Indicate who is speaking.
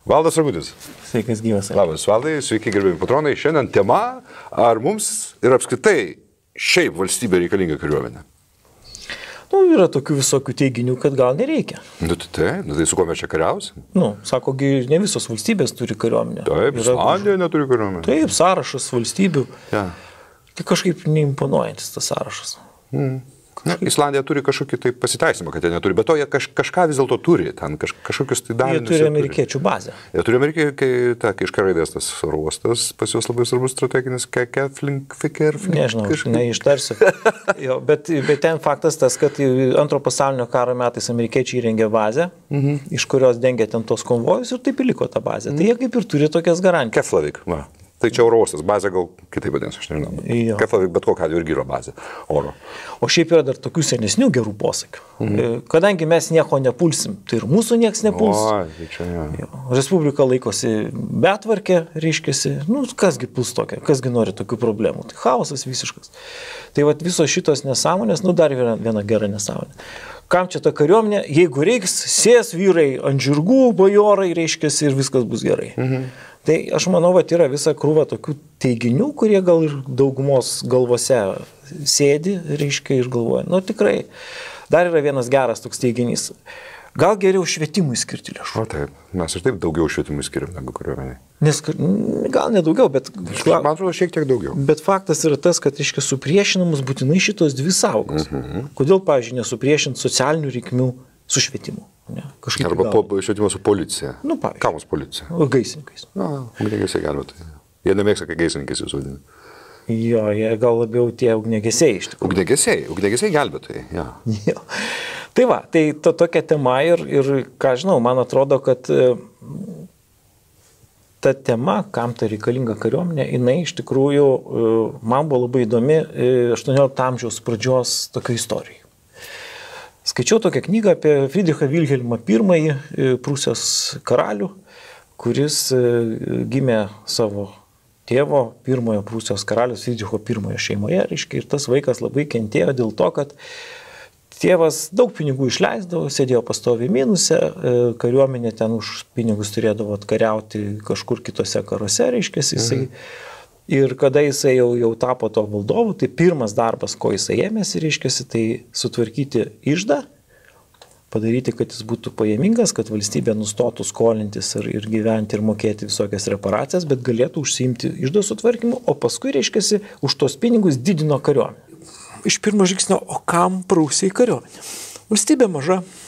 Speaker 1: Valdas Ragutis.
Speaker 2: Sveikas gyvas.
Speaker 1: Labas, Valdai, sveiki gerbėjai patronai. Šiandien tema, ar mums ir apskritai šiaip valstybė reikalinga kariuomenė?
Speaker 2: Yra tokių visokių teiginių, kad gal nereikia.
Speaker 1: Tai su kuo mes čia kariausim?
Speaker 2: Sako, ne visos valstybės turi kariuomenę.
Speaker 1: Taip, Islandija neturi kariuomenę.
Speaker 2: Taip, sąrašas valstybių.
Speaker 1: Ja.
Speaker 2: Tai kažkaip neimponuojantis tas sąrašas.
Speaker 1: Islandija turi kažkokį tai pasiteisimą, kad jie neturi, bet to jie kažką vis dėlto turi, ten kažkokius tai dalinius.
Speaker 2: Jie turi amerikiečių bazę.
Speaker 1: Jie turi kai iš Karaidės tas uostas, pas juos labai svarbus strateginis Keflavik.
Speaker 2: Nežinau, neištarsiu. Bet ten faktas tas, kad antro pasaulinio karo metais amerikiečiai įrengė bazę, iš kurios dengia ten tos konvojus ir taip liko ta bazė. Tai jie kaip ir turi tokias garantijas.
Speaker 1: Keflavik, va. Tai čia oro uostas, bazė gal kitaip vadinasi, aš nežinau. Keflavik, bet kokia irgi yra bazė oro.
Speaker 2: O šiaip yra dar tokių senesnių gerų posakių. Kadangi mes nieko nepulsim, tai ir mūsų nieks nepuls.
Speaker 1: Tai čia, ja.
Speaker 2: Respublika laikosi betvarkė, reiškiasi, kasgi puls tokia, kasgi nori tokių problemų. Tai chaosas visiškas. Tai visos šitos nesąmonės, dar viena gera nesąmonė. Kam čia ta kariuomenė? Jeigu reiks, sės vyrai ant žirgų, bajorai, reiškiasi, ir viskas bus gerai. Tai aš manau, yra visa krūva tokių teiginių, kurie gal ir daugumos galvose sėdi, reiškia, ir galvoja. Tikrai. Dar yra vienas geras toks teiginys. Gal geriau švietimui skirti lėšų.
Speaker 1: O taip, mes ir taip daugiau švietimui skiriam negu kariuomeniai.
Speaker 2: Gal ne daugiau, bet...
Speaker 1: Man atrodo, šiek tiek daugiau.
Speaker 2: Bet faktas yra tas, kad, reiškia, supriešinamos būtinai šitos dvi sąvokos. Kodėl, pavyzdžiui, nesupriešinti socialinių reikmių su švietimu?
Speaker 1: Arba švietimo su policija.
Speaker 2: Pavyzdžiui.
Speaker 1: Ką mums policija?
Speaker 2: Gaisrininkais.
Speaker 1: Ugniagesiai gelbėtojai. Jie nemėgsta, kai gaisrininkais jūs vadina.
Speaker 2: Jo, jie gal labiau tie ugniagesiai iš tikrųjų.
Speaker 1: Ugniagesiai gelbėtojai, jo.
Speaker 2: Tai tai tokia tema ir ką žinau, man atrodo, kad ta tema, kam tai reikalinga kariuomenė, jinai iš tikrųjų man buvo labai įdomi 18 amžiaus pradžios tokia istorija. Skaičiau tokią knygą apie Friedrichą Vilhelmą I, Prūsijos karalių, kuris gimė savo tėvo, pirmojo Prūsijos karalius Friedricho I šeimoje, reiškia, ir tas vaikas labai kentėjo dėl to, kad tėvas daug pinigų išleisdavo, sėdėjo pastoviai minuse, kariuomenė ten už pinigus turėdavo atkariauti kažkur kitose karuose, reiškia, jisai. Ir kada jisai jau tapo to valdovu, tai pirmas darbas, ko jisai ėmėsi, reiškia, tai sutvarkyti iždą, padaryti, kad jis būtų pajamingas, kad valstybė nustotų skolintis ir gyventi ir mokėti visokias reparacijas, bet galėtų užsiimti iždo sutvarkymu, o paskui, reiškia, už tos pinigus didino kariuomenę. Iš pirmo žingsnio, o kam Prūsijai kariuomenė? Valstybė maža,